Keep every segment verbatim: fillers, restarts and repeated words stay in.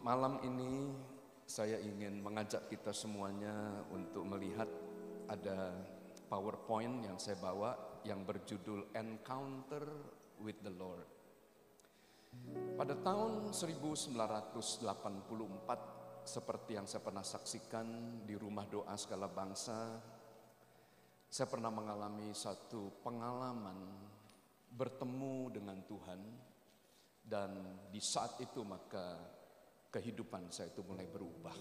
Malam ini saya ingin mengajak kita semuanya untuk melihat ada PowerPoint yang saya bawa yang berjudul Encounter with the Lord. Pada tahun seribu sembilan ratus delapan puluh empat, seperti yang saya pernah saksikan di rumah doa segala bangsa, saya pernah mengalami satu pengalaman bertemu dengan Tuhan, dan di saat itu maka kehidupan saya itu mulai berubah.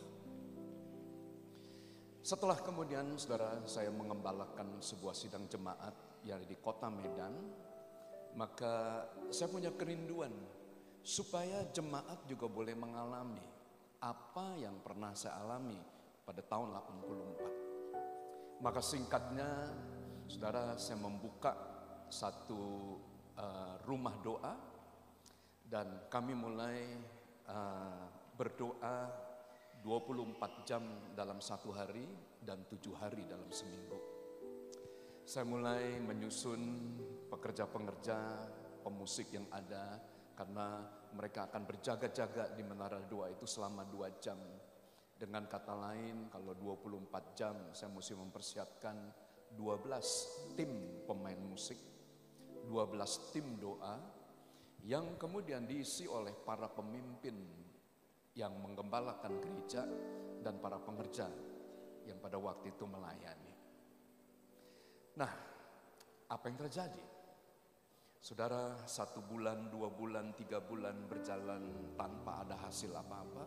Setelah kemudian saudara saya mengembalakan sebuah sidang jemaat yang di kota Medan, maka saya punya kerinduan supaya jemaat juga boleh mengalami apa yang pernah saya alami pada tahun delapan puluh empat. Maka singkatnya saudara, saya membuka satu uh, rumah doa dan kami mulai uh, berdoa dua puluh empat jam dalam satu hari dan tujuh hari dalam seminggu. Saya mulai menyusun pekerja-pengerja, pemusik yang ada, karena mereka akan berjaga-jaga di menara doa itu selama dua jam. Dengan kata lain, kalau dua puluh empat jam saya mesti mempersiapkan dua belas tim pemain musik, dua belas tim doa, yang kemudian diisi oleh para pemimpin yang menggembalakan gereja dan para pengerja yang pada waktu itu melayani. Nah, apa yang terjadi? Saudara, satu bulan, dua bulan, tiga bulan berjalan tanpa ada hasil apa-apa.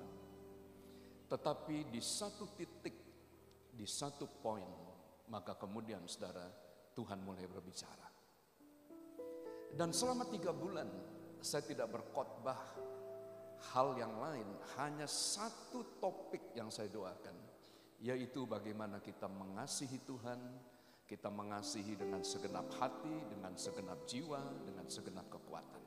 Tetapi di satu titik, di satu poin, maka kemudian saudara, Tuhan mulai berbicara. Dan selama tiga bulan, saya tidak berkhotbah hal yang lain, hanya satu topik yang saya doakan, yaitu bagaimana kita mengasihi Tuhan, kita mengasihi dengan segenap hati, dengan segenap jiwa, dengan segenap kekuatan.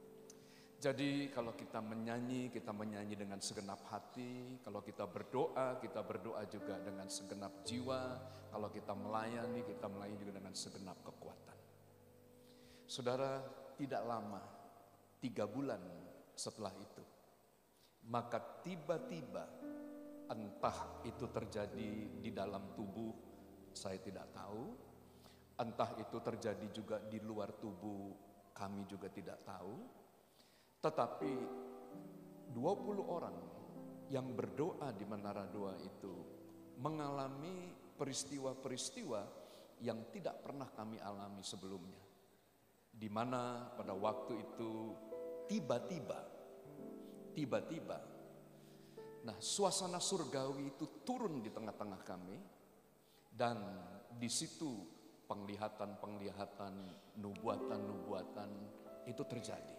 Jadi kalau kita menyanyi, kita menyanyi dengan segenap hati. Kalau kita berdoa, kita berdoa juga dengan segenap jiwa. Kalau kita melayani, kita melayani juga dengan segenap kekuatan. Saudara, tidak lama, tiga bulan setelah itu, maka tiba-tiba, entah itu terjadi di dalam tubuh, saya tidak tahu. Entah itu terjadi juga di luar tubuh, kami juga tidak tahu. Tetapi dua puluh orang yang berdoa di menara doa itu mengalami peristiwa-peristiwa yang tidak pernah kami alami sebelumnya. Di mana pada waktu itu tiba-tiba Tiba-tiba, nah suasana surgawi itu turun di tengah-tengah kami, dan di situ penglihatan-penglihatan, nubuatan-nubuatan itu terjadi.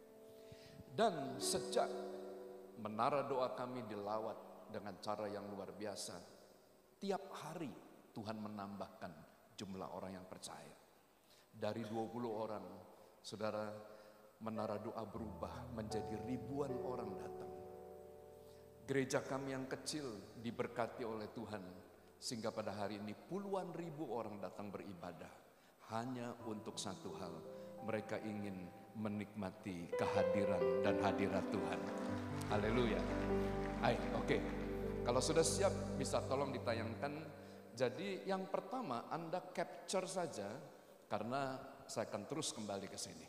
Dan sejak menara doa kami dilawat dengan cara yang luar biasa, tiap hari Tuhan menambahkan jumlah orang yang percaya. Dari dua puluh orang, saudara, menara doa berubah menjadi ribuan orang datang. Gereja kami yang kecil diberkati oleh Tuhan, sehingga pada hari ini puluhan ribu orang datang beribadah hanya untuk satu hal, mereka ingin menikmati kehadiran dan hadirat Tuhan. Haleluya. Hai, oke. Okay. Kalau sudah siap bisa tolong ditayangkan. Jadi yang pertama Anda capture saja, karena saya akan terus kembali ke sini.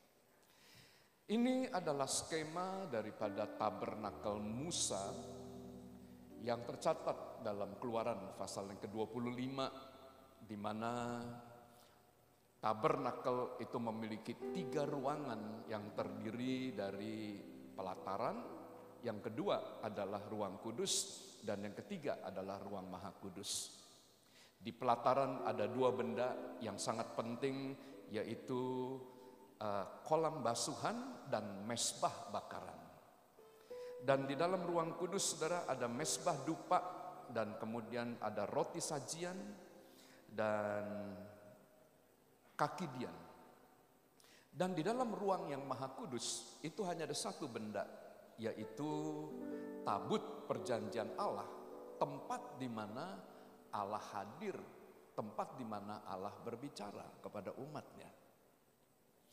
Ini adalah skema daripada tabernakel Musa yang tercatat dalam Keluaran pasal yang ke dua puluh lima, di mana tabernakel itu memiliki tiga ruangan yang terdiri dari pelataran, yang kedua adalah ruang kudus, dan yang ketiga adalah ruang maha kudus. Di pelataran ada dua benda yang sangat penting, yaitu Uh, kolam basuhan dan mesbah bakaran. Dan di dalam ruang kudus saudara ada mesbah dupa, dan kemudian ada roti sajian dan kaki dian. Dan di dalam ruang yang maha kudus itu hanya ada satu benda, yaitu tabut perjanjian Allah, tempat di mana Allah hadir, tempat di mana Allah berbicara kepada umatnya.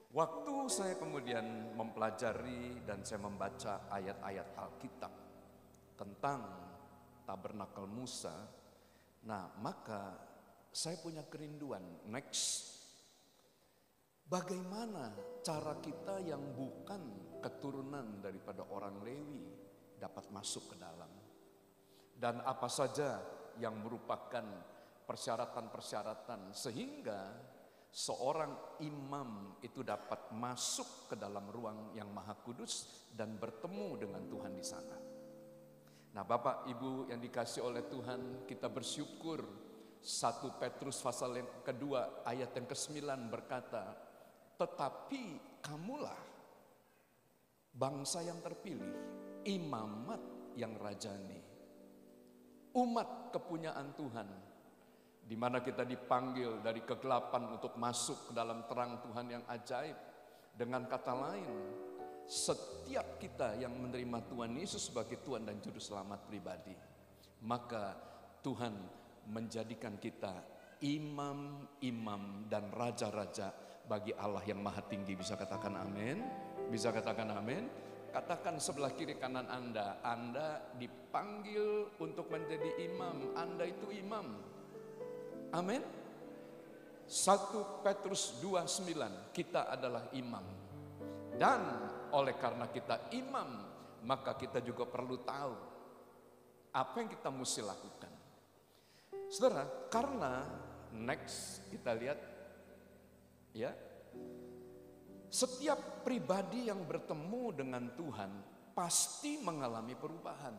Waktu saya kemudian mempelajari dan saya membaca ayat-ayat Alkitab tentang tabernakel Musa, nah maka saya punya kerinduan, next, bagaimana cara kita yang bukan keturunan daripada orang Lewi dapat masuk ke dalam. Dan apa saja yang merupakan persyaratan-persyaratan sehingga seorang imam itu dapat masuk ke dalam ruang yang maha kudus dan bertemu dengan Tuhan di sana. Nah Bapak Ibu yang dikasih oleh Tuhan, kita bersyukur satu Petrus pasal yang kedua ayat yang kesembilan berkata, tetapi kamulah bangsa yang terpilih, imamat yang rajani, umat kepunyaan Tuhan, di mana kita dipanggil dari kegelapan untuk masuk ke dalam terang Tuhan yang ajaib. Dengan kata lain, setiap kita yang menerima Tuhan Yesus sebagai Tuhan dan Juru Selamat pribadi, maka Tuhan menjadikan kita imam-imam dan raja-raja bagi Allah yang maha tinggi. Bisa katakan amin? Bisa katakan amin? Katakan sebelah kiri kanan Anda, Anda dipanggil untuk menjadi imam, Anda itu imam. Amin. satu Petrus dua sembilan, kita adalah imam. Dan oleh karena kita imam, maka kita juga perlu tahu apa yang kita mesti lakukan. Saudara, karena next kita lihat ya, setiap pribadi yang bertemu dengan Tuhan pasti mengalami perubahan.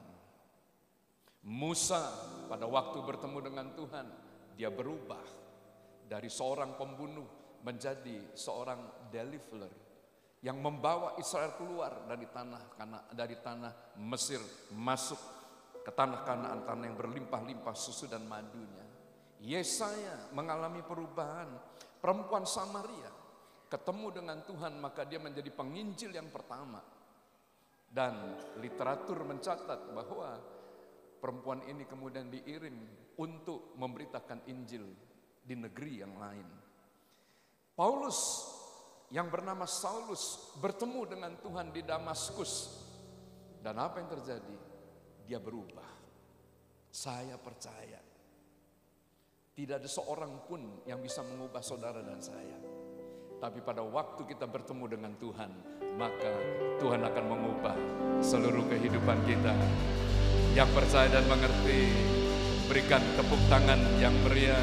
Musa pada waktu bertemu dengan Tuhan, dia berubah dari seorang pembunuh menjadi seorang deliverer yang membawa Israel keluar dari tanah dari tanah Mesir masuk ke tanah Kanaan, tanah yang berlimpah-limpah susu dan madunya. Yesaya mengalami perubahan. Perempuan Samaria ketemu dengan Tuhan, maka dia menjadi penginjil yang pertama. Dan literatur mencatat bahwa perempuan ini kemudian diirim untuk memberitakan Injil di negeri yang lain. Paulus yang bernama Saulus bertemu dengan Tuhan di Damaskus. Dan apa yang terjadi? Dia berubah. Saya percaya tidak ada seorang pun yang bisa mengubah saudara dan saya. Tapi pada waktu kita bertemu dengan Tuhan, maka Tuhan akan mengubah seluruh kehidupan kita. Yang percaya dan mengerti, berikan tepuk tangan yang meriah.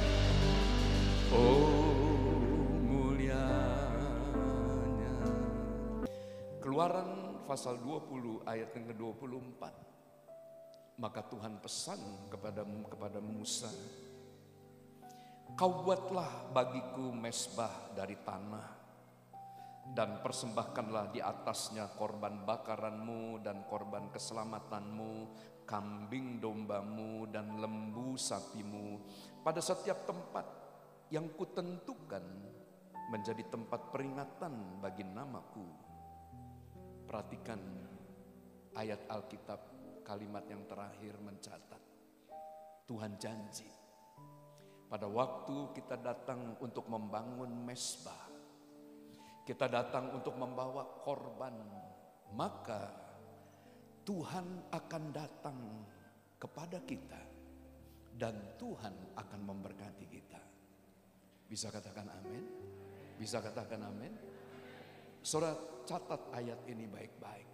Oh mulianya. Keluaran pasal dua puluh ayat yang ke dua puluh empat. Maka Tuhan pesan kepada kepada Musa, kau buatlah bagiku mezbah dari tanah dan persembahkanlah di atasnya korban bakaranmu dan korban keselamatanmu, kambing dombamu dan lembu sapimu pada setiap tempat yang kutentukan menjadi tempat peringatan bagi namaku. Perhatikan ayat Alkitab, kalimat yang terakhir mencatat, Tuhan janji pada waktu kita datang untuk membangun mezbah, kita datang untuk membawa korban, maka Tuhan akan datang kepada kita dan Tuhan akan memberkati kita. Bisa katakan amin? Bisa katakan amin? Saudara, catat ayat ini baik-baik.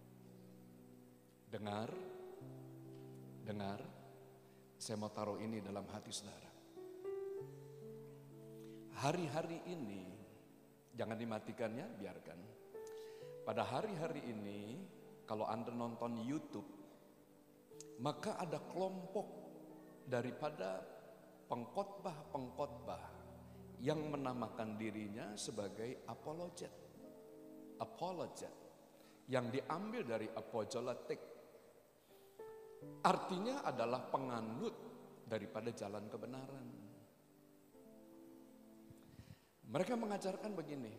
Dengar, dengar, saya mau taruh ini dalam hati saudara. Hari-hari ini, jangan dimatikan ya, biarkan. Pada hari-hari ini, kalau Anda nonton YouTube, maka ada kelompok daripada pengkhotbah-pengkhotbah yang menamakan dirinya sebagai apologet. Apologet, yang diambil dari apologetic. Artinya adalah penganut daripada jalan kebenaran. Mereka mengajarkan begini,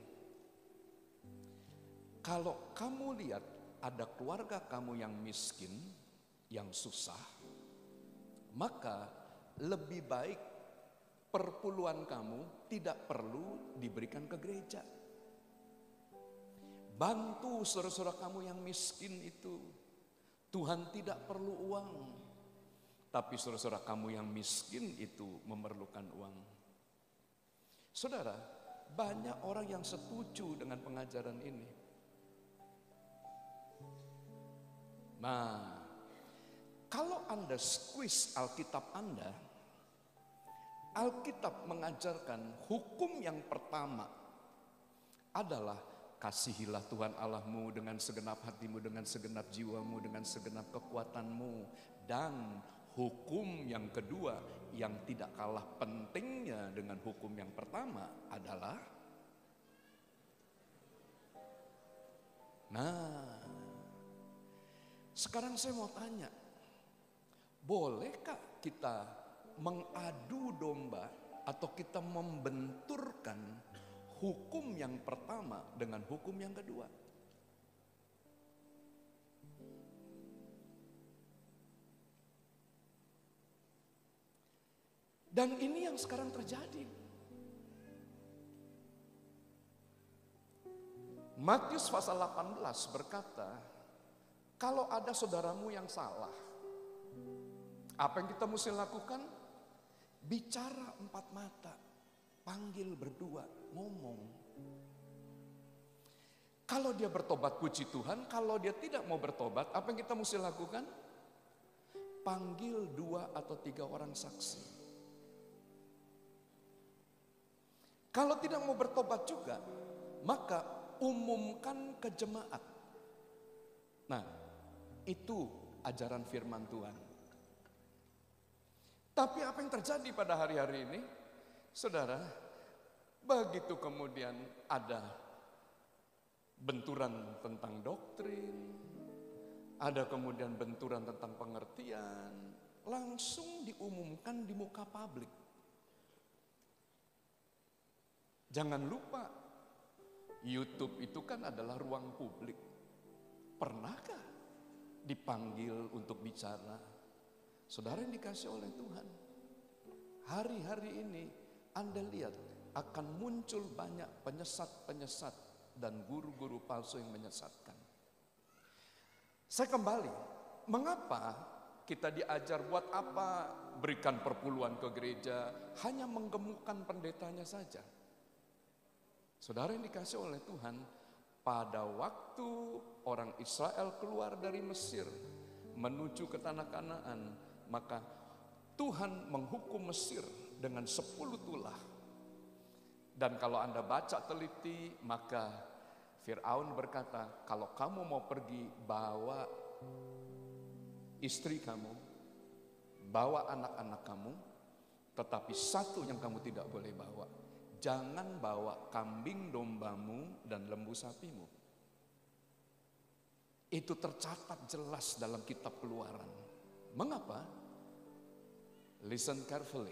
kalau kamu lihat ada keluarga kamu yang miskin, yang susah, maka lebih baik perpuluhan kamu tidak perlu diberikan ke gereja. Bantu saudara-saudara kamu yang miskin itu. Tuhan tidak perlu uang. Tapi saudara-saudara kamu yang miskin itu memerlukan uang. Saudara, banyak orang yang setuju dengan pengajaran ini. Nah, kalau Anda squeeze Alkitab Anda, Alkitab mengajarkan hukum yang pertama adalah kasihilah Tuhan Allahmu dengan segenap hatimu, dengan segenap jiwamu, dengan segenap kekuatanmu. Dan hukum yang kedua yang tidak kalah pentingnya dengan hukum yang pertama adalah, nah, sekarang saya mau tanya, bolehkah kita mengadu domba atau kita membenturkan hukum yang pertama dengan hukum yang kedua? Dan ini yang sekarang terjadi. Matius pasal delapan belas berkata, kalau ada saudaramu yang salah, apa yang kita mesti lakukan? Bicara empat mata, panggil berdua, ngomong. Kalau dia bertobat, puji Tuhan. Kalau dia tidak mau bertobat, apa yang kita mesti lakukan? Panggil dua atau tiga orang saksi. Kalau tidak mau bertobat juga, maka umumkan ke jemaat. Nah, itu ajaran firman Tuhan. Tapi apa yang terjadi pada hari-hari ini? Saudara, begitu kemudian ada benturan tentang doktrin, ada kemudian benturan tentang pengertian, langsung diumumkan di muka publik. Jangan lupa, YouTube itu kan adalah ruang publik. Pernahkah dipanggil untuk bicara? Saudara yang dikasih oleh Tuhan, hari-hari ini Anda lihat akan muncul banyak penyesat-penyesat dan guru-guru palsu yang menyesatkan. Saya kembali, mengapa kita diajar buat apa berikan perpuluhan ke gereja, hanya menggemukkan pendetanya saja? Saudara yang dikasih oleh Tuhan, pada waktu orang Israel keluar dari Mesir menuju ke tanah Kanaan, maka Tuhan menghukum Mesir dengan sepuluh tulah. Dan kalau Anda baca teliti, maka Fir'aun berkata, kalau kamu mau pergi, bawa istri kamu, bawa anak-anak kamu, tetapi satu yang kamu tidak boleh bawa, jangan bawa kambing dombamu dan lembu sapimu. Itu tercatat jelas dalam kitab Keluaran. Mengapa? Listen carefully.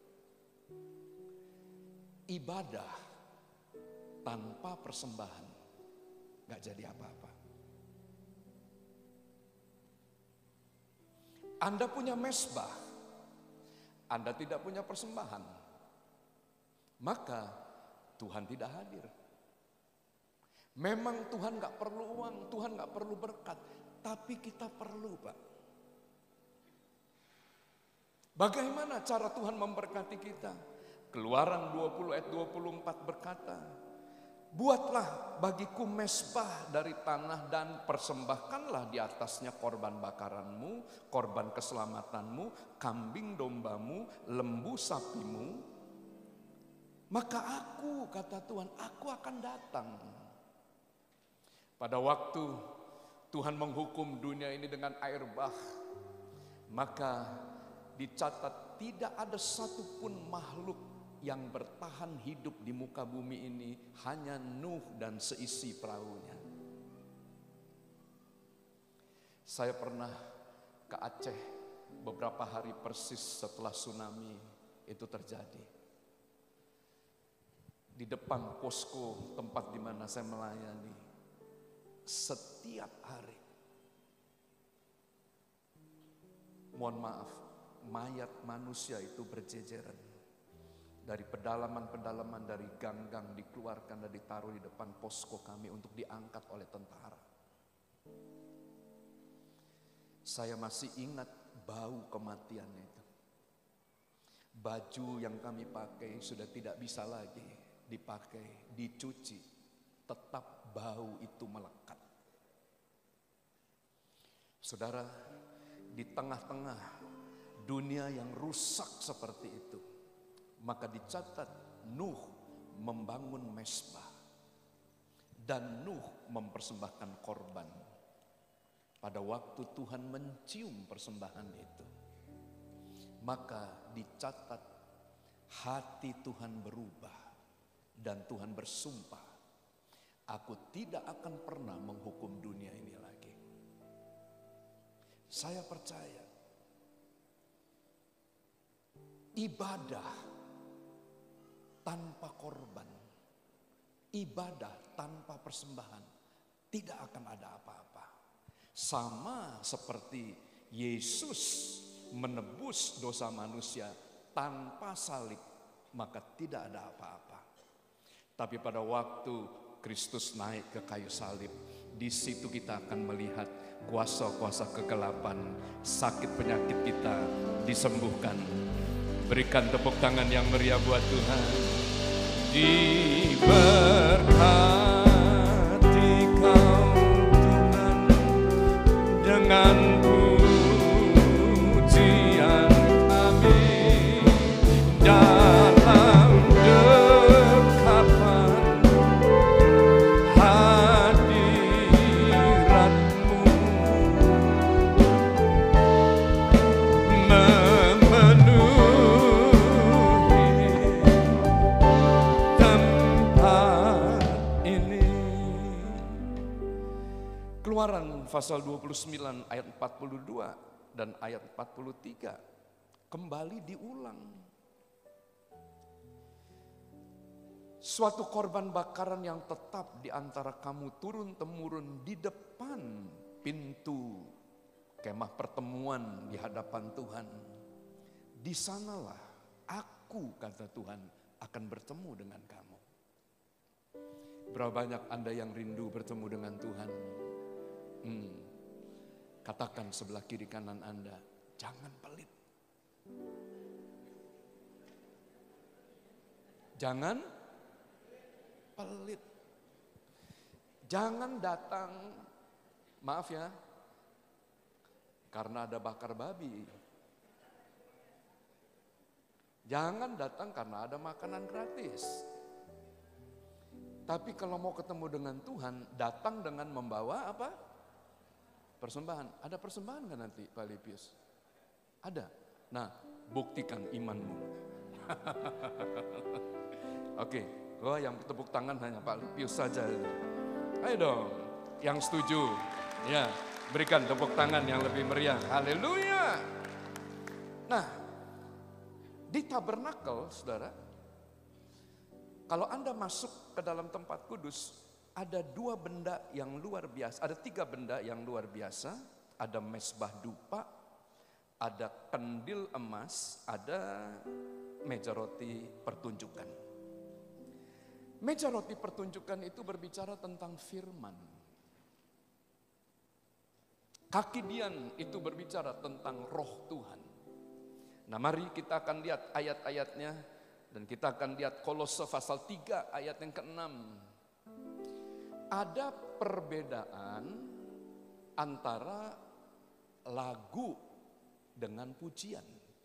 Ibadah tanpa persembahan gak jadi apa-apa. Anda punya mezbah, Anda tidak punya persembahan, maka Tuhan tidak hadir. Memang Tuhan gak perlu uang, Tuhan gak perlu berkat, tapi kita perlu, Pak. Bagaimana cara Tuhan memberkati kita? Keluaran dua puluh ayat dua puluh empat berkata, buatlah bagiku mezbah dari tanah dan persembahkanlah di atasnya korban bakaranmu, korban keselamatanmu, kambing dombamu, lembu sapimu. Maka aku, kata Tuhan, aku akan datang. Pada waktu Tuhan menghukum dunia ini dengan air bah, maka dicatat tidak ada satupun makhluk yang bertahan hidup di muka bumi ini, hanya Nuh dan seisi perahunya. Saya pernah ke Aceh beberapa hari persis setelah tsunami itu terjadi. Di depan posko tempat di mana saya melayani, setiap hari, mohon maaf, mayat manusia itu berjejeran. dari pedalaman-pedalaman, dari gang-gang dikeluarkan dan ditaruh di depan posko kami untuk diangkat oleh tentara. Saya masih ingat bau kematian itu. Baju yang kami pakai sudah tidak bisa lagi dipakai, dicuci, tetap bau itu melekat. Saudara, di tengah-tengah dunia yang rusak seperti itu, maka dicatat Nuh membangun mezbah dan Nuh mempersembahkan korban. Pada waktu Tuhan mencium persembahan itu, maka dicatat hati Tuhan berubah dan Tuhan bersumpah, aku tidak akan pernah menghukum dunia ini lagi. Saya percaya ibadah tanpa korban, ibadah tanpa persembahan tidak akan ada apa-apa. Sama seperti Yesus menebus dosa manusia tanpa salib, maka tidak ada apa-apa. Tapi pada waktu Kristus naik ke kayu salib, di situ kita akan melihat kuasa-kuasa kegelapan, sakit penyakit kita disembuhkan. Berikan tepuk tangan yang meriah buat Tuhan. Diberkati kau Tuhan dengan pujian kami dalam dekapan hadirat-Mu, memenuhi tempat ini. Keluaran pasal dua puluh sembilan ayat empat puluh dua dan ayat empat puluh tiga kembali diulang. Suatu korban bakaran yang tetap di antara kamu turun-temurun di depan pintu kemah pertemuan di hadapan Tuhan. Di sanalah aku, kata Tuhan, akan bertemu dengan kamu. Berapa banyak Anda yang rindu bertemu dengan Tuhan? Hmm. Katakan sebelah kiri kanan Anda, jangan pelit. Jangan pelit. Jangan datang, maaf ya, karena ada bakar babi. Jangan datang karena ada makanan gratis. Tapi kalau mau ketemu dengan Tuhan, datang dengan membawa apa? Persembahan. Ada persembahan kan nanti Pak Lipius? Ada. Nah, buktikan imanmu. Oke, oh yang tepuk tangan hanya Pak Lipius saja. Ayo dong, yang setuju. Ya, berikan tepuk tangan yang lebih meriah. Haleluya. Nah, di tabernakel, saudara, kalau Anda masuk ke dalam tempat kudus, ada dua benda yang luar biasa, ada tiga benda yang luar biasa, ada mezbah dupa, ada kandil emas, ada meja roti pertunjukan. Meja roti pertunjukan itu berbicara tentang firman. Kaki dian itu berbicara tentang roh Tuhan. Nah, mari kita akan lihat ayat-ayatnya dan kita akan lihat Kolose pasal tiga ayat yang keenam. Ada perbedaan antara lagu dengan pujian.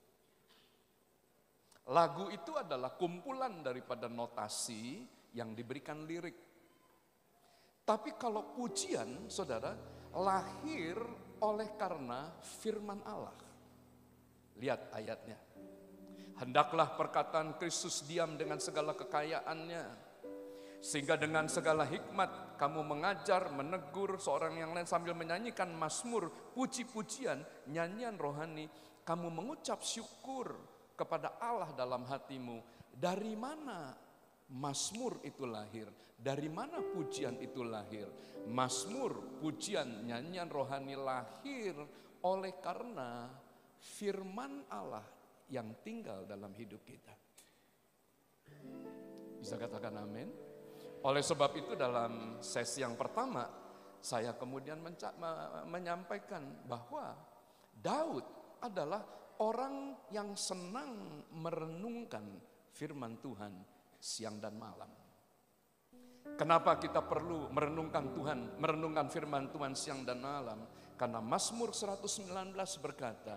Lagu itu adalah kumpulan daripada notasi yang diberikan lirik. Tapi kalau pujian, saudara, lahir oleh karena firman Allah. Lihat ayatnya. Hendaklah perkataan Kristus diam dengan segala kekayaannya, sehingga dengan segala hikmat kamu mengajar, menegur seorang yang lain sambil menyanyikan mazmur, puji-pujian, nyanyian rohani. Kamu mengucap syukur kepada Allah dalam hatimu. Dari mana mazmur itu lahir? Dari mana pujian itu lahir? Mazmur, pujian, nyanyian rohani lahir oleh karena firman Allah yang tinggal dalam hidup kita. Bisa katakan amin? Oleh sebab itu dalam sesi yang pertama, saya kemudian menca- menyampaikan bahwa Daud adalah orang yang senang merenungkan firman Tuhan siang dan malam. Kenapa kita perlu merenungkan Tuhan, merenungkan firman Tuhan siang dan malam? Karena Mazmur seratus sembilan belas berkata,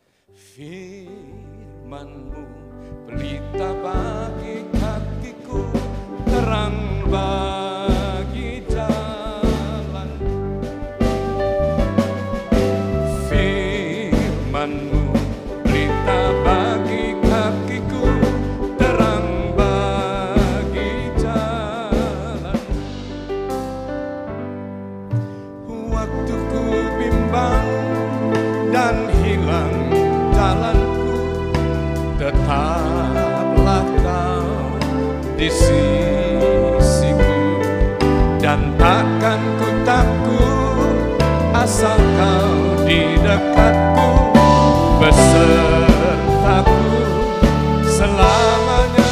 firman-Mu pelita bagi kakiku, terang bagi jalan. Firman-Mu pelita bagi kakiku, terang bagi jalan. Waktu ku bimbang dan hilang jalanku, tetaplah Kau di sisiku, dan takkan ku takut asal Kau di dekatku, besertaku selamanya.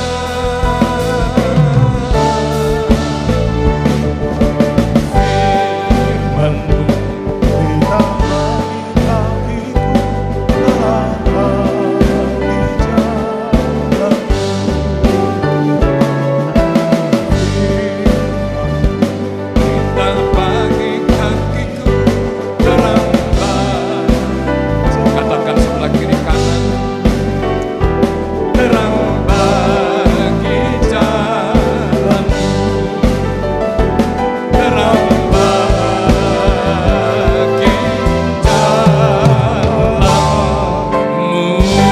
Firman-Mu pelita bagi kakiku, terang bagi jalan. Pelita bagi kakiku, terang bagi, katakan sebelah kiri kanan, terang bagi jalan, terang bagi jalanmu.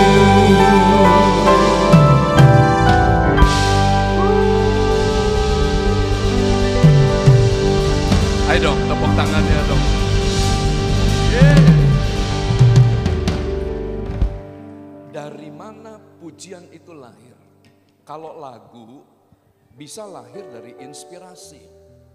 Ayo dong, tepuk tangannya dong. Yeah. Dari mana pujian itu lahir? Kalau lagu bisa lahir dari inspirasi.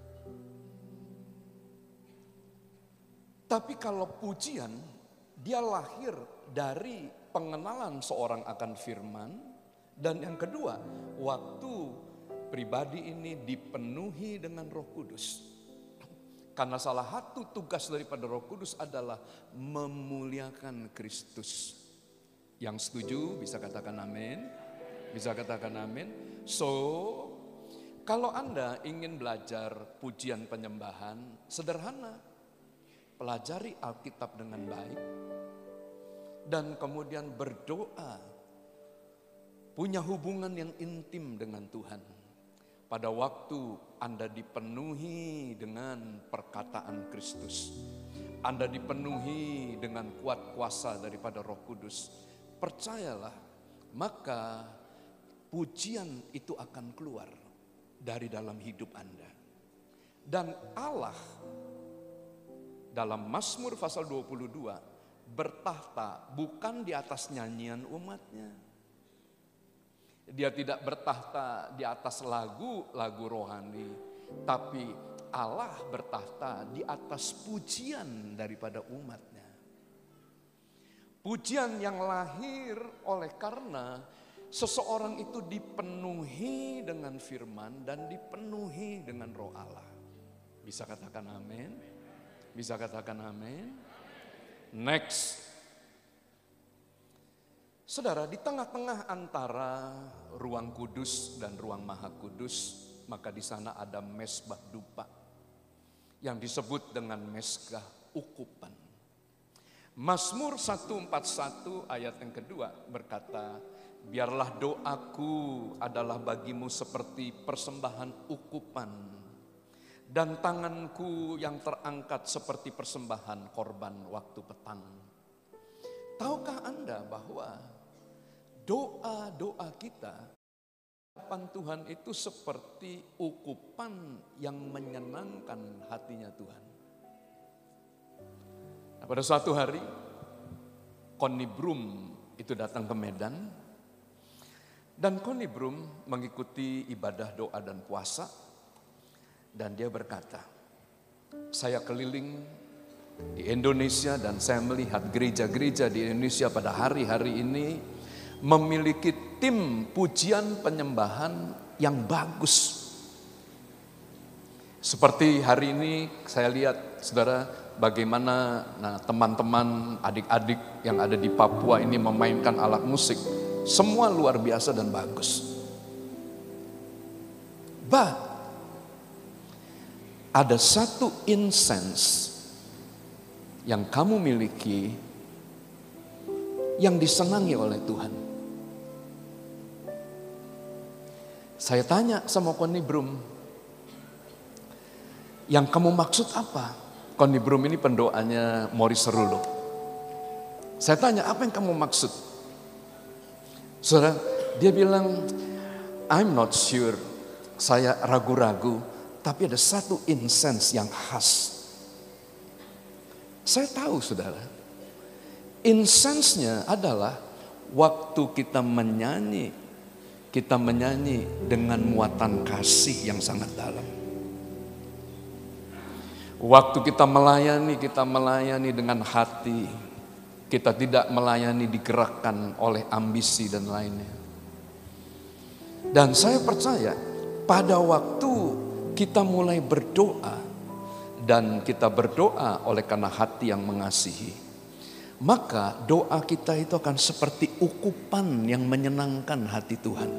Tapi kalau pujian, dia lahir dari pengenalan seorang akan firman. Dan yang kedua, waktu pribadi ini dipenuhi dengan Roh Kudus. Karena salah satu tugas daripada Roh Kudus adalah memuliakan Kristus. Yang setuju bisa katakan amin. Bisa katakan amin. So, kalau Anda ingin belajar pujian penyembahan, sederhana. Pelajari Alkitab dengan baik. Dan kemudian berdoa. Punya hubungan yang intim dengan Tuhan. Pada waktu Anda dipenuhi dengan perkataan Kristus, Anda dipenuhi dengan kuat kuasa daripada Roh Kudus, percayalah, maka pujian itu akan keluar dari dalam hidup Anda. Dan Allah dalam Mazmur pasal dua puluh dua bertahta bukan di atas nyanyian umatnya. Dia tidak bertahta di atas lagu-lagu rohani, tapi Allah bertahta di atas pujian daripada umatnya. Pujian yang lahir oleh karena seseorang itu dipenuhi dengan firman dan dipenuhi dengan roh Allah. Bisa katakan amin? Bisa katakan amin? Next. Saudara, di tengah-tengah antara ruang kudus dan ruang maha kudus, maka di sana ada mesbah dupa yang disebut dengan mezbah ukupan. Mazmur seratus empat puluh satu ayat yang kedua berkata, biarlah doaku adalah bagimu seperti persembahan ukupan, dan tanganku yang terangkat seperti persembahan korban waktu petang. Tahukah Anda bahwa doa-doa kita hadapan Tuhan itu seperti ukupan yang menyenangkan hatinya Tuhan. Nah, pada suatu hari, Connie Broom itu datang ke Medan. Dan Connie Broom mengikuti ibadah doa dan puasa. Dan dia berkata, saya keliling di Indonesia dan saya melihat gereja-gereja di Indonesia pada hari-hari ini memiliki tim pujian penyembahan yang bagus. Seperti hari ini saya lihat saudara bagaimana nah, teman-teman adik-adik yang ada di Papua ini memainkan alat musik. Semua luar biasa dan bagus. But ada satu incense yang kamu miliki yang disenangi oleh Tuhan. Saya tanya sama Konibrum, yang kamu maksud apa? Konibrum ini pendoanya Morris Serulo. Saya tanya, apa yang kamu maksud? Saudara, dia bilang, I'm not sure. Saya ragu-ragu, tapi ada satu incense yang khas. Saya tahu saudara, incense-nya adalah waktu kita menyanyi, kita menyanyi dengan muatan kasih yang sangat dalam. Waktu kita melayani, kita melayani dengan hati. Kita tidak melayani digerakkan oleh ambisi dan lainnya. Dan saya percaya pada waktu kita mulai berdoa, dan kita berdoa oleh karena hati yang mengasihi, maka doa kita itu akan seperti ukupan yang menyenangkan hati Tuhan.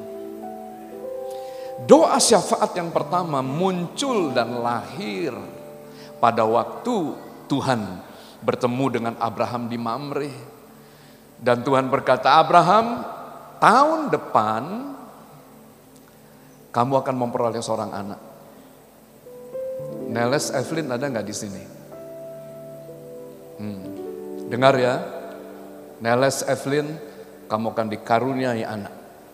Doa syafaat yang pertama muncul dan lahir pada waktu Tuhan bertemu dengan Abraham di Mamre. Dan Tuhan berkata, Abraham, tahun depan kamu akan memperoleh seorang anak. Neles Evelyn ada nggak di sini? Hmm. Dengar ya, Neles Evelyn, kamu akan dikaruniai anak.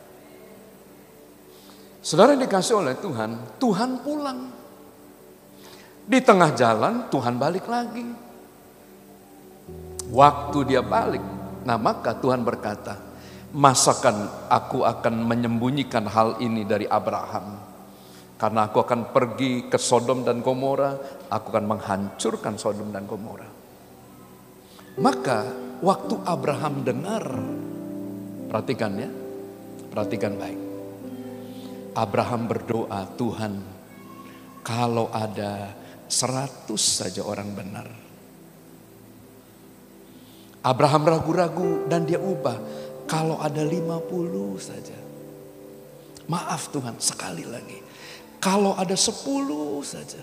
Saudara dikasih oleh Tuhan, Tuhan pulang. Di tengah jalan Tuhan balik lagi. Waktu dia balik, nah maka Tuhan berkata, masakan aku akan menyembunyikan hal ini dari Abraham? Karena aku akan pergi ke Sodom dan Gomora, aku akan menghancurkan Sodom dan Gomora. Maka waktu Abraham dengar, perhatikan ya, perhatikan baik. Abraham berdoa, Tuhan, kalau ada seratus saja orang benar. Abraham ragu-ragu dan dia ubah, kalau ada lima puluh saja. Maaf Tuhan, sekali lagi. Kalau ada sepuluh saja.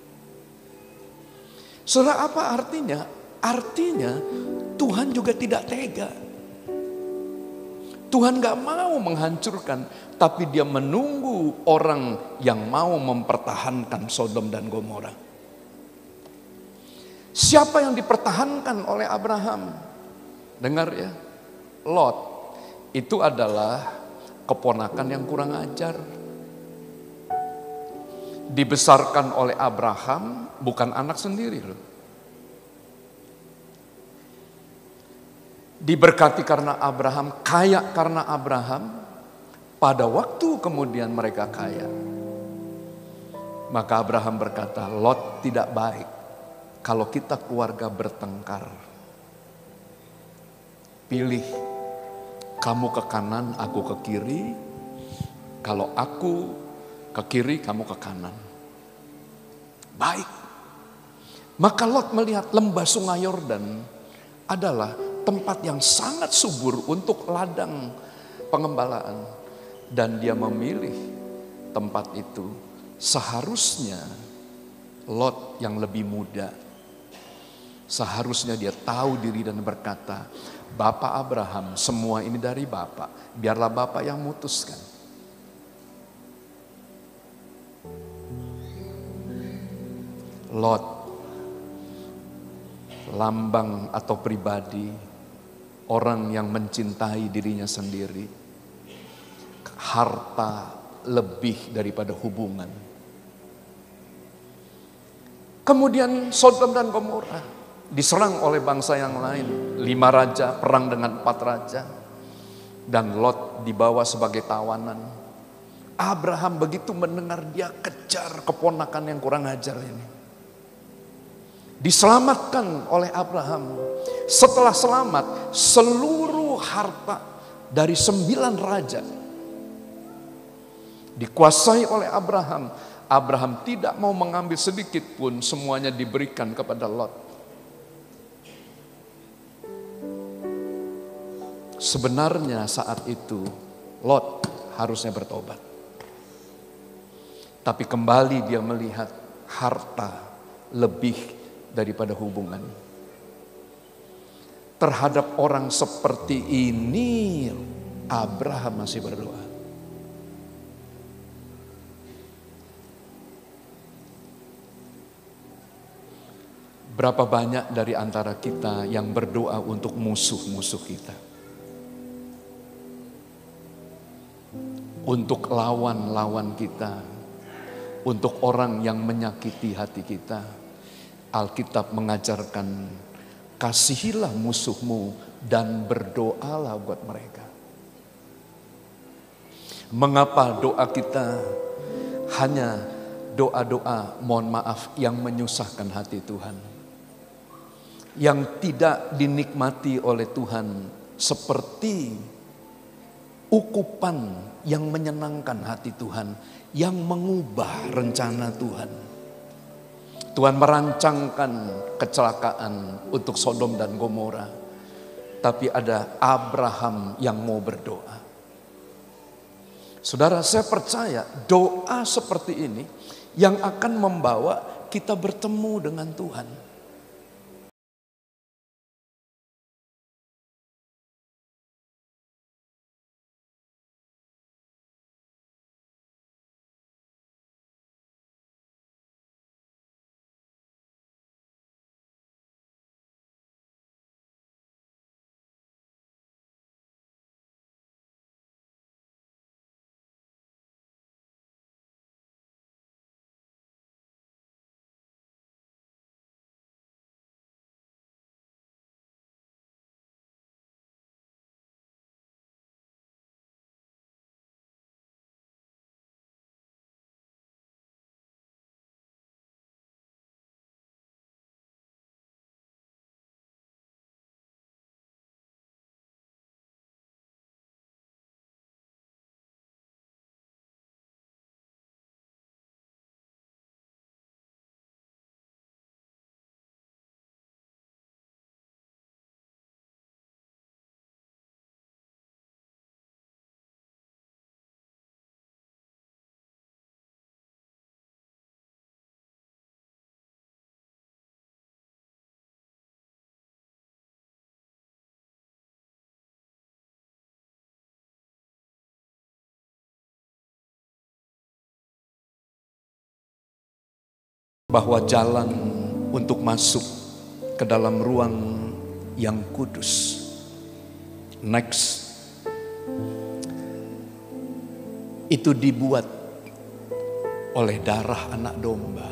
Saudara, apa artinya? Artinya Tuhan juga tidak tega. Tuhan gak mau menghancurkan, tapi dia menunggu orang yang mau mempertahankan Sodom dan Gomora. Siapa yang dipertahankan oleh Abraham? Dengar ya, Lot. Itu adalah keponakan yang kurang ajar. Dibesarkan oleh Abraham, bukan anak sendiri loh. Diberkati karena Abraham, kaya karena Abraham. Pada waktu kemudian mereka kaya, maka Abraham berkata, Lot tidak baik kalau kita keluarga bertengkar. Pilih, kamu ke kanan, aku ke kiri. Kalau aku ke kiri, kamu ke kanan. Baik. Maka Lot melihat lembah Sungai Yordan adalah tempat yang sangat subur untuk ladang pengembalaan. Dan dia memilih tempat itu. Seharusnya Lot yang lebih muda, seharusnya dia tahu diri dan berkata, Bapak Abraham, semua ini dari Bapak, biarlah Bapak yang memutuskan. Lot, lambang atau pribadi orang yang mencintai dirinya sendiri, harta lebih daripada hubungan. Kemudian Sodom dan Gomora diserang oleh bangsa yang lain, lima raja perang dengan empat raja, dan Lot dibawa sebagai tawanan. Abraham begitu mendengar, dia kejar keponakan yang kurang ajar ini. Diselamatkan oleh Abraham. Setelah selamat, seluruh harta dari sembilan raja dikuasai oleh Abraham. Abraham tidak mau mengambil sedikit pun, semuanya diberikan kepada Lot. Sebenarnya saat itu Lot harusnya bertobat. Tapi kembali dia melihat harta lebih daripada hubungan. Terhadap orang seperti ini Abraham masih berdoa. Berapa banyak dari antara kita yang berdoa untuk musuh-musuh kita, untuk lawan-lawan kita, untuk orang yang menyakiti hati kita. Alkitab mengajarkan, kasihilah musuhmu dan berdoalah buat mereka. Mengapa doa kita hanya doa-doa mohon maaf yang menyusahkan hati Tuhan, yang tidak dinikmati oleh Tuhan, seperti ukupan yang menyenangkan hati Tuhan, yang mengubah rencana Tuhan. Tuhan merancangkan kecelakaan untuk Sodom dan Gomora, tapi ada Abraham yang mau berdoa. Saudara, saya percaya doa seperti ini yang akan membawa kita bertemu dengan Tuhan. Bahwa jalan untuk masuk ke dalam ruang yang kudus, next, itu dibuat oleh darah anak domba.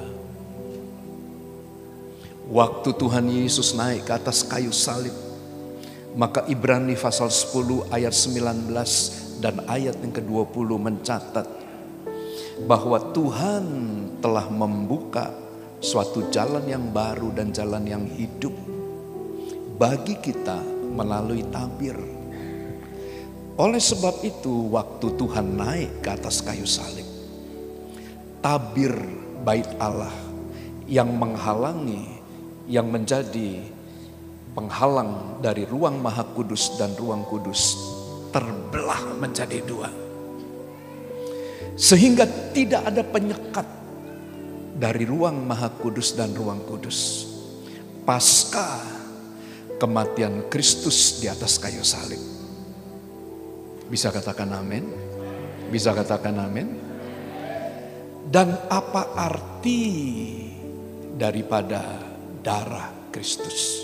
Waktu Tuhan Yesus naik ke atas kayu salib, maka Ibrani pasal sepuluh ayat sembilan belas dan ayat yang kedua puluh mencatat bahwa Tuhan telah membuka suatu jalan yang baru dan jalan yang hidup bagi kita melalui tabir. Oleh sebab itu, waktu Tuhan naik ke atas kayu salib, tabir bait Allah yang menghalangi, yang menjadi penghalang dari ruang maha kudus dan ruang kudus, terbelah menjadi dua. Sehingga tidak ada penyekat dari ruang maha kudus dan ruang kudus pasca kematian Kristus di atas kayu salib. Bisa katakan amin? Bisa katakan amin? Dan apa arti daripada darah Kristus?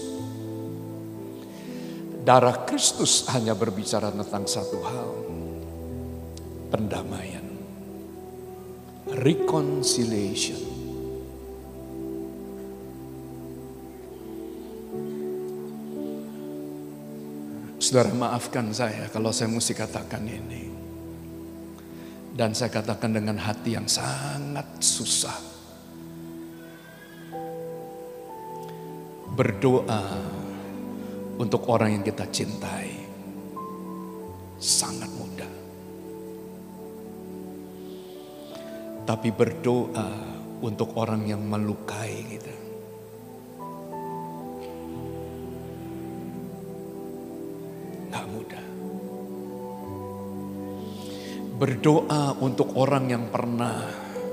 Darah Kristus hanya berbicara tentang satu hal, pendamaian, reconciliation. Saudara, maafkan saya kalau saya mesti katakan ini. Dan saya katakan dengan hati yang sangat susah. Berdoa untuk orang yang kita cintai. sangat mudah. Tapi berdoa untuk orang yang melukai kita, gak mudah. Berdoa untuk orang yang pernah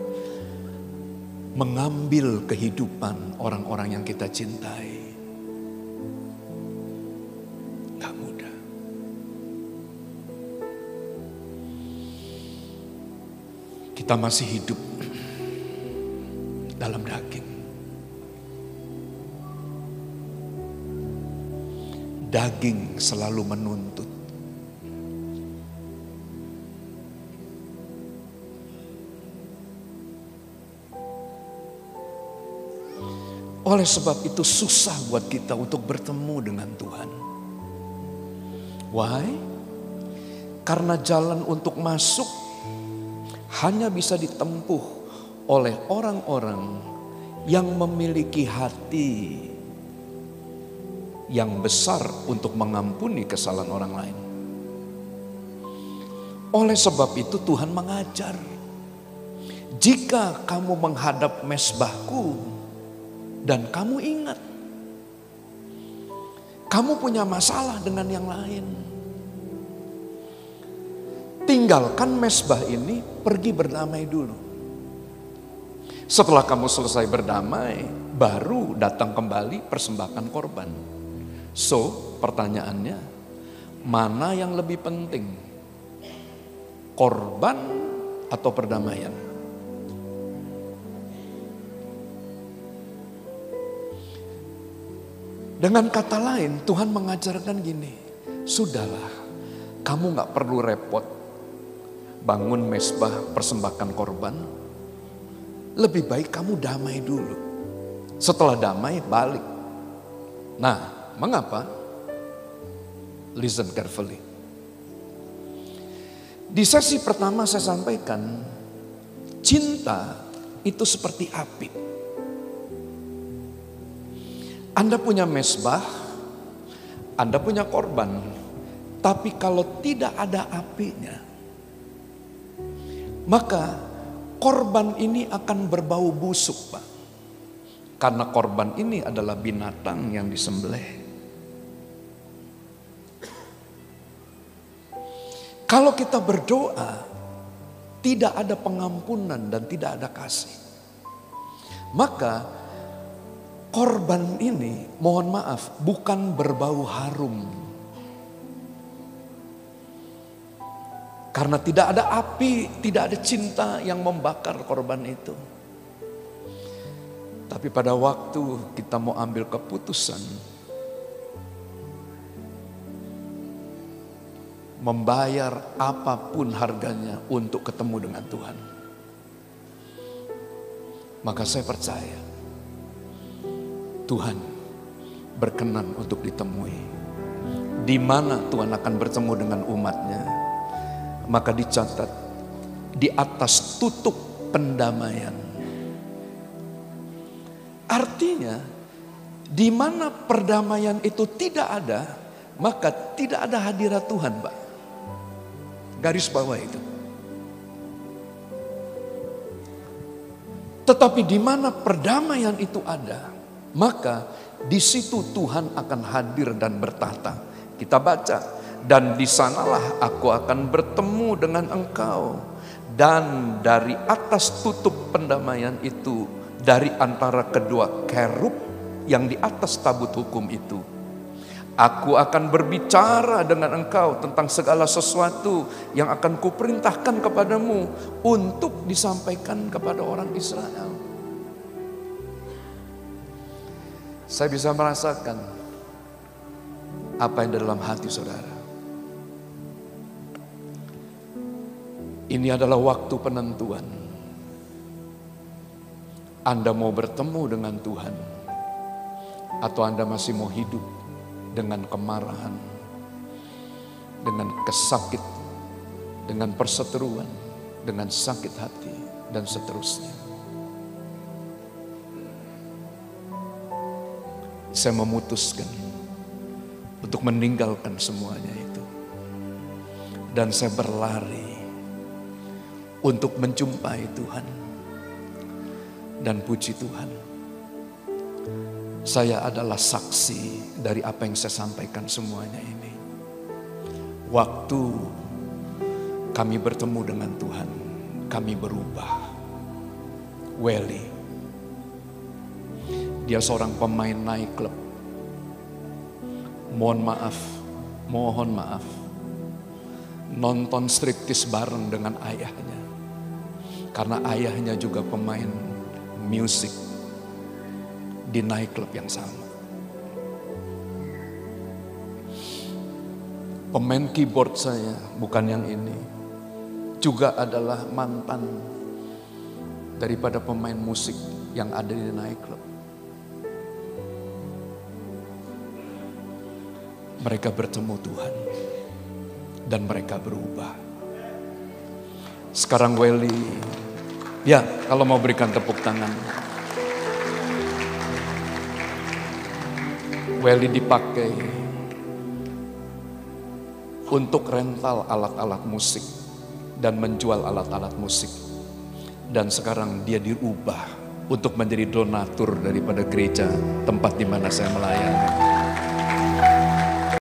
mengambil kehidupan orang-orang yang kita cintai, gak mudah. Kita masih hidup dalam daging. Daging selalu menuntut. Oleh sebab itu susah buat kita untuk bertemu dengan Tuhan. Why? Karena jalan untuk masuk hanya bisa ditempuh oleh orang-orang yang memiliki hati yang besar untuk mengampuni kesalahan orang lain. Oleh sebab itu Tuhan mengajar, jika kamu menghadap mezbahku dan kamu ingat kamu punya masalah dengan yang lain, tinggalkan mezbah ini, pergi berdamai dulu. Setelah kamu selesai berdamai, baru datang kembali persembahkan korban. So, pertanyaannya, mana yang lebih penting? Korban atau perdamaian? Dengan kata lain, Tuhan mengajarkan gini, sudahlah, kamu gak perlu repot bangun mezbah persembahkan korban. Lebih baik kamu damai dulu. Setelah damai, balik. Nah, mengapa? Listen carefully. Di sesi pertama saya sampaikan, cinta itu seperti api. Anda punya mezbah, Anda punya korban, tapi kalau tidak ada apinya, maka korban ini akan berbau busuk, Pak. Karena korban ini adalah binatang yang disembelih. Kalau kita berdoa, tidak ada pengampunan dan tidak ada kasih, maka korban ini, mohon maaf, bukan berbau harum. Karena tidak ada api, tidak ada cinta yang membakar korban itu. Tapi pada waktu kita mau ambil keputusan, membayar apapun harganya untuk ketemu dengan Tuhan, maka saya percaya Tuhan berkenan untuk ditemui. Di mana Tuhan akan bertemu dengan umatnya, maka dicatat di atas tutup pendamaian. Artinya, di mana perdamaian itu tidak ada, maka tidak ada hadirat Tuhan, Pak. Garis bawah itu. Tetapi di mana perdamaian itu ada, maka di situ Tuhan akan hadir dan bertahta. Kita baca, dan di sanalah aku akan bertemu dengan engkau. Dan dari atas tutup pendamaian itu, dari antara kedua kerub yang di atas tabut hukum itu, aku akan berbicara dengan engkau tentang segala sesuatu yang akan kuperintahkan kepadamu untuk disampaikan kepada orang Israel. Saya bisa merasakan apa yang dalam hati saudara. Ini adalah waktu penentuan. Anda mau bertemu dengan Tuhan, atau Anda masih mau hidup dengan kemarahan, dengan kesakit, dengan perseteruan, dengan sakit hati, dan seterusnya. Saya memutuskan untuk meninggalkan semuanya itu. dan saya berlari untuk menjumpai Tuhan. Dan puji Tuhan, saya adalah saksi dari apa yang saya sampaikan semuanya ini. Waktu kami bertemu dengan Tuhan, kami berubah. Welly, dia seorang pemain nightclub. Mohon maaf, mohon maaf, nonton striptease bareng dengan ayahnya. Karena ayahnya juga pemain musik di nightclub yang sama. Pemain keyboard saya, bukan yang ini, juga adalah mantan daripada pemain musik yang ada di nightclub. Mereka bertemu Tuhan dan mereka berubah. Sekarang Welly, ya kalau mau berikan tepuk tangan. Welly dipakai untuk rental alat-alat musik dan menjual alat-alat musik. Dan sekarang dia diubah untuk menjadi donatur daripada gereja tempat di mana saya melayani.